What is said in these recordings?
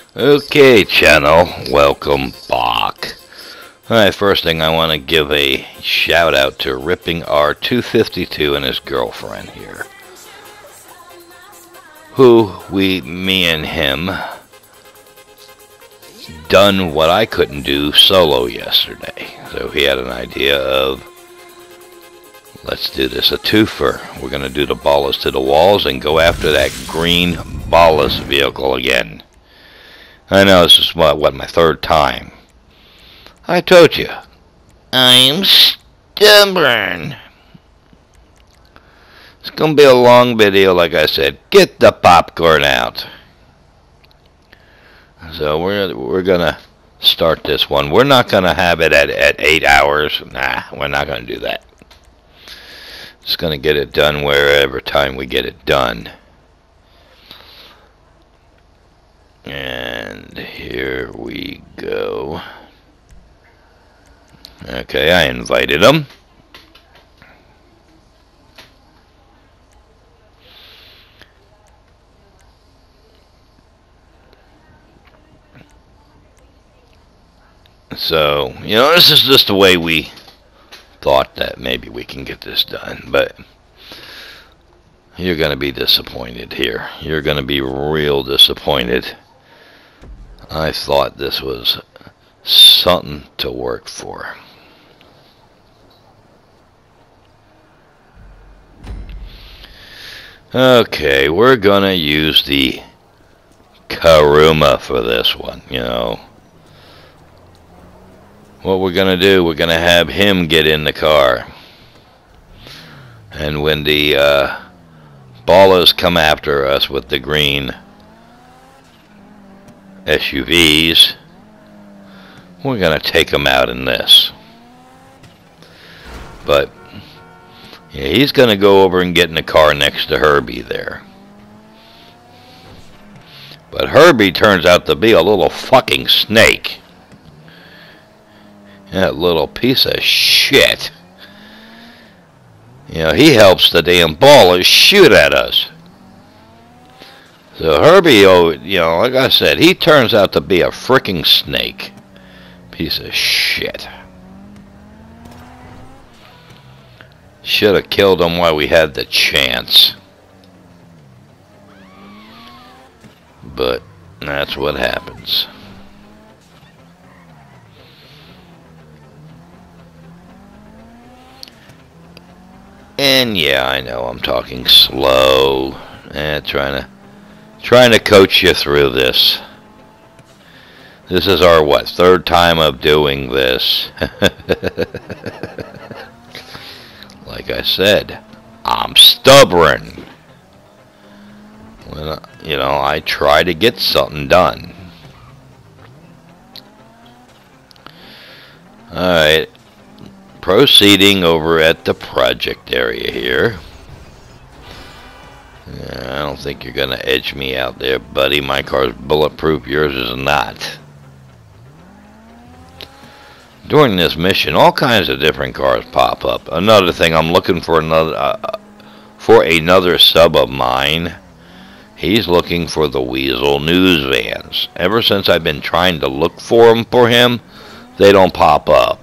Okay, channel, welcome back. Alright, first thing I want to give a shout out to Ripping R252 and his girlfriend here. Me and him, done what I couldn't do solo yesterday. So he had an idea of, let's do this, a twofer. We're going to do the Ballas to the Walls and go after that green Ballas vehicle again. I know this is what my third time. I told you, I'm stubborn. It's gonna be a long video, like I said. Get the popcorn out. So we're gonna start this one. We're not gonna have it at 8 hours. Nah, we're not gonna do that. Just gonna get it done wherever time we get it done. And here we go. Okay, I invited him. So, this is just the way we thought that maybe we can get this done, but you're going to be disappointed here. You're going to be real disappointed. I thought this was something to work for. Okay, we're gonna use the Kuruma for this one, What we're gonna do, we're gonna have him get in the car. And when the Ballas come after us with the green SUVs, we're gonna take them out in this. But yeah, he's gonna go over and get in the car next to Herbie there. But Herbie turns out to be a little fucking snake. That little piece of shit. He helps the damn Ballas shoot at us. So Herbie, like I said, he turns out to be a freaking snake. Piece of shit. Should have killed him while we had the chance. But that's what happens. And yeah, I know I'm talking slow. Trying to coach you through this. This is our, third time of doing this. Like I said, I'm stubborn. When, I try to get something done. Alright. Proceeding over at the project area here. I don't think you're going to edge me out there, buddy. My car's bulletproof. Yours is not. During this mission, all kinds of different cars pop up. Another thing, I'm looking for another sub of mine. He's looking for the Weasel News vans. Ever since I've been trying to look for him, they don't pop up.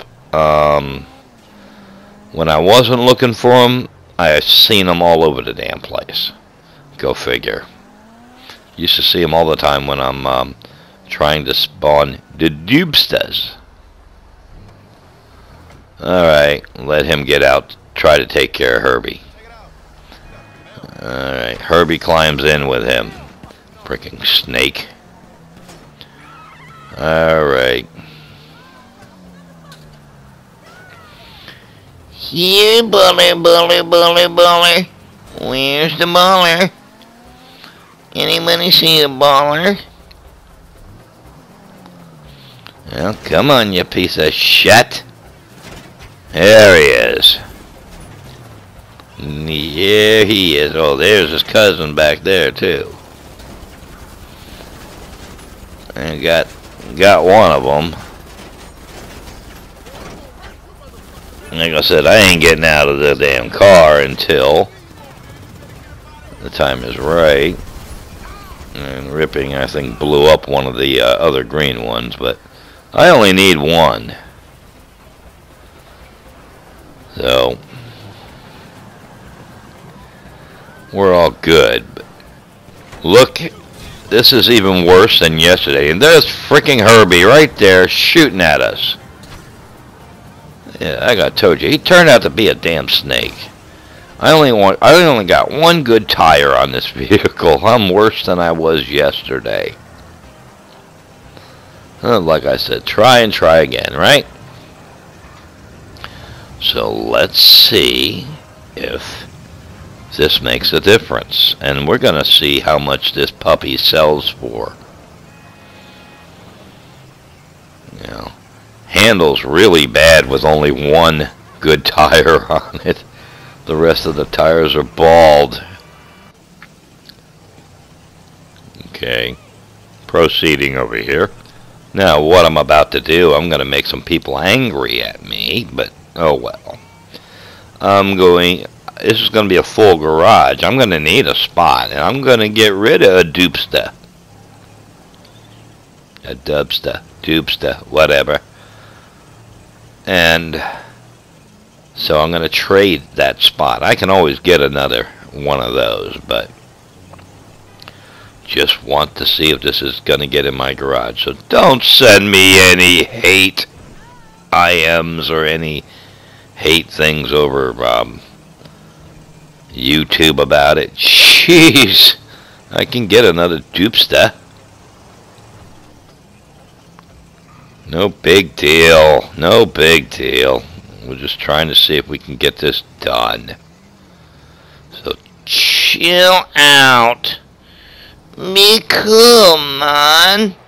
When I wasn't looking for them, I seen them all over the damn place. Go figure. Used to see them all the time when I'm trying to spawn the dupsters. Alright, let him get out. Try to take care of Herbie. Alright, Herbie climbs in with him. Freaking snake. Alright. Here, baller. Where's the baller? Anybody see a baller? Well, come on, you piece of shit. There he is. Yeah, he is. Oh, there's his cousin back there, too. And got one of them. Like I said, I ain't getting out of the damn car until the time is right. And Ripping, I think, blew up one of the other green ones, but I only need one. So, we're all good. Look, this is even worse than yesterday. And there's freaking Herbie right there shooting at us. Yeah, I told you, he turned out to be a damn snake. I only got one good tire on this vehicle. I'm worse than I was yesterday. Like I said, try and try again, right? So let's see if this makes a difference. And we're going to see how much this puppy sells for. You know, handles really bad with only one good tire on it. The rest of the tires are bald. Okay, proceeding over here. Now what I'm about to do, I'm going to make some people angry at me, but oh well. This is going to be a full garage. I'm going to need a spot, and I'm going to get rid of a dupsta. A dupsta, whatever. And so I'm going to trade that spot. I can always get another one of those, but just want to see if this is going to get in my garage. So don't send me any hate IMs or any hate things over YouTube about it. Jeez, I can get another dupsta. No big deal. No big deal. We're just trying to see if we can get this done. So chill out. Be cool, man.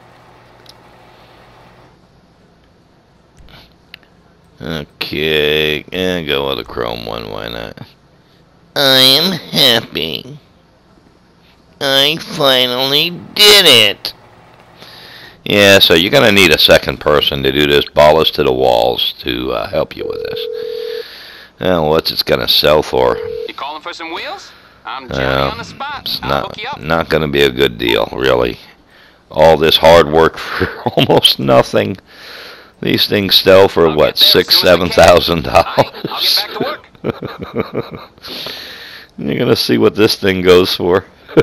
Okay, and go with the chrome one, why not? I am happy. I finally did it. Yeah, so you're going to need a second person to do this ballast to the walls to help you with this. Now, what's it going to sell for? You calling for some wheels? I'm Jerry on the spot. It's I'll hook you up. not going to be a good deal, really. All this hard work for almost nothing. These things sell for what, $6,000, $7,000? I'll get back to work. You're going to see what this thing goes for.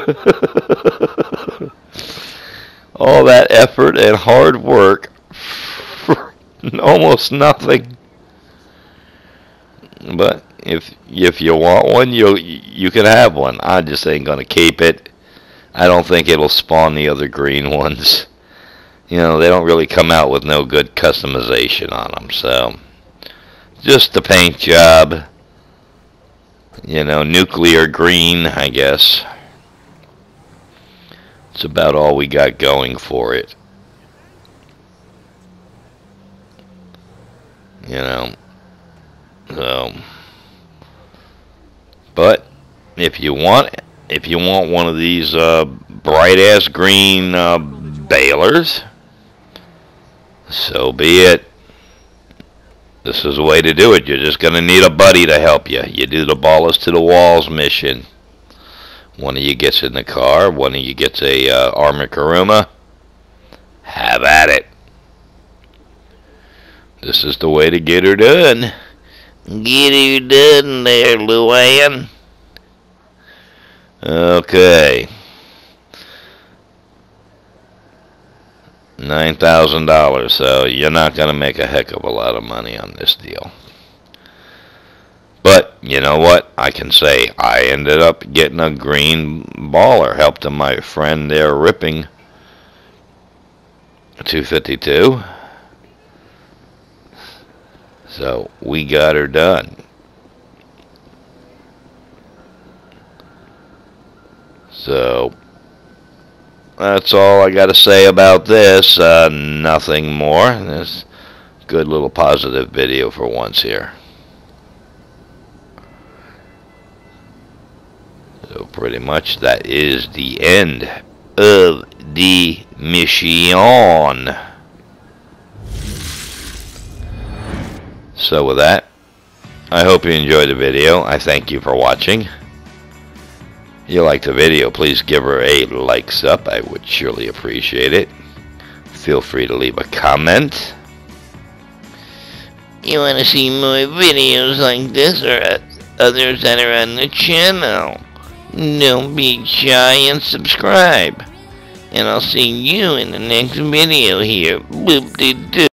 All that effort and hard work for almost nothing. But if you want one, you can have one. I just ain't gonna keep it. I don't think it'll spawn the other green ones. You know, they don't really come out with no good customization on them. So just a paint job. You know, nuclear green, I guess. It's about all we got going for it. You know. So, but if you want one of these bright ass green balers, so be it. This is the way to do it. You're just gonna need a buddy to help you. You do the ballast to the walls mission. One of you gets in the car, one of you gets a Arrma Kuruma. Have at it. This is the way to get her done. Get her done there, Luann. Okay. $9,000, so you're not going to make a heck of a lot of money on this deal. But, you know what? I can say I ended up getting a green baller. Helped my friend there ripping 252. So, we got her done. So, that's all I got to say about this. Nothing more. This good little positive video for once here. So pretty much that is the end of the mission. So with that, I hope you enjoyed the video. I thank you for watching. you like the video, please give her a likes up. I would surely appreciate it. Feel free to leave a comment. You want to see more videos like this or others that are on the channel? Don't be shy and subscribe. And I'll see you in the next video here. Boop-de-doo.